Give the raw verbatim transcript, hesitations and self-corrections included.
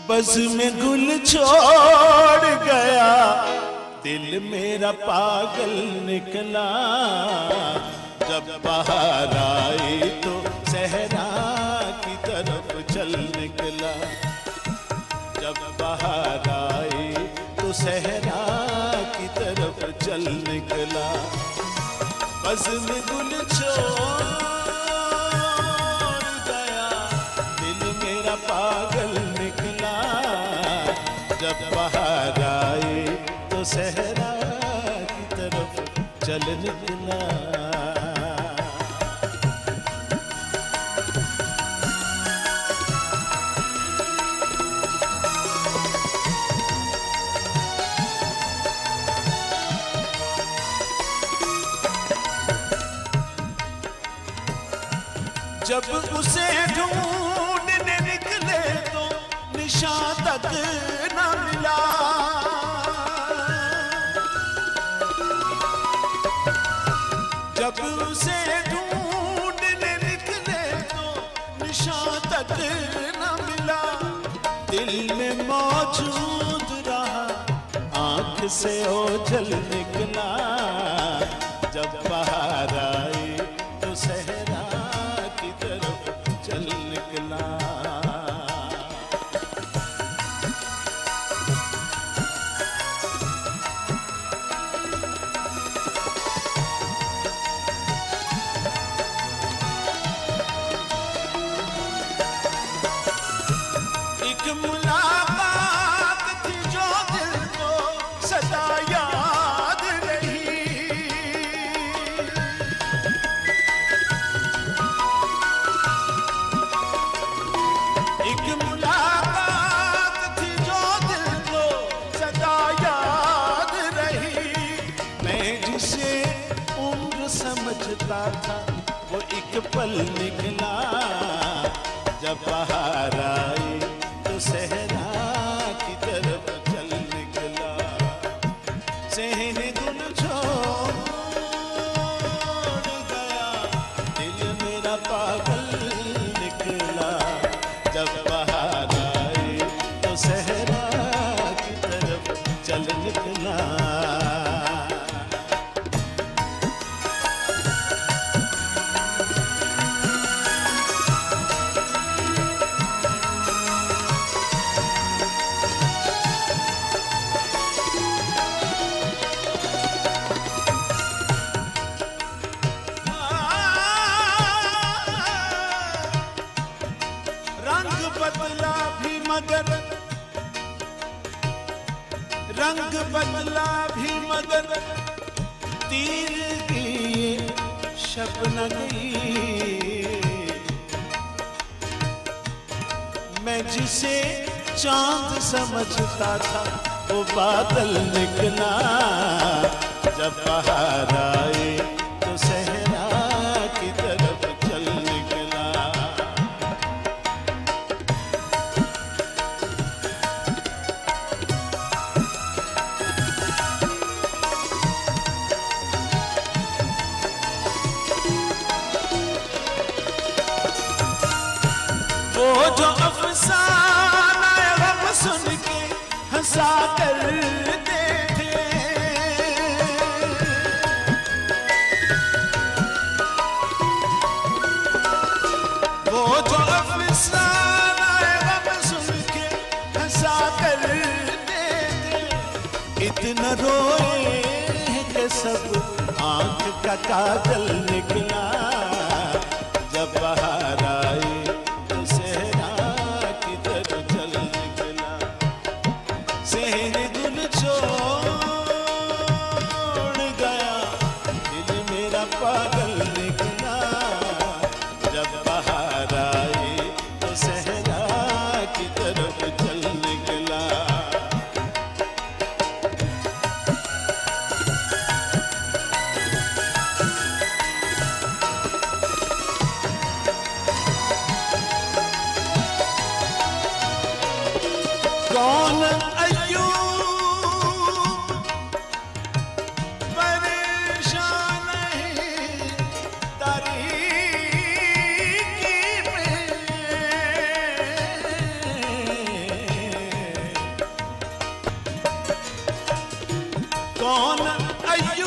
बस में गुल छोड़ गया, दिल मेरा पागल निकला। जब बाहर आई तो सहरा की तरफ चल निकला। जब बाहर आई तो सहरा की तरफ चल निकला। बस में गुल छोड़ गया, दिल मेरा पागल निकला। जब बाहर आई तो सहरा की तरफ चल निकला। जब उसे ढूंढने निकले तो निशान तक न मिला। जब उसे ढूंढने निकले तो निशान तक न मिला। दिल में मौजूद रहा, आंख से ओझल निकला। जब बाहर आई तो सहरा की तरफ चल निकला। एक मुलाकात थी जो दिल को सदा याद रही। एक मुलाकात थी जो दिल को सदा याद रही। मैं जिसे उम्र समझता था वो एक पल निकला। जब बाहर आई तो सहरा की तरफ चल निकला। सहने गुल छोड़ गया, दिल मेरा पागल निकला। जब बाहर आई तो सहरा की तरफ चल निकला। रंग बदला भी मगर रंग बदला भी मगर तीर की शब न गई। मैं जिसे चांद समझता था वो बादल निकला। जब बाहर आए तो सहरा की तरफ चल निकला। वो जो अफसाना गम सुन के हंसा करते थे। वो जो अफसाना गम सुन के हंसा करते थे। इतना रोए कि सब आंख का काजल निकला। जब बाहर आई तो सहरा की तरफ चल निकला। सहरे गुल छोड़ गया, दिल मेरा पागल निकला। जब बाहर आई तो सहरा की तरफ चल निकला। कौन अय्यूब परेशान है तारीकी में। कौन अय्यूब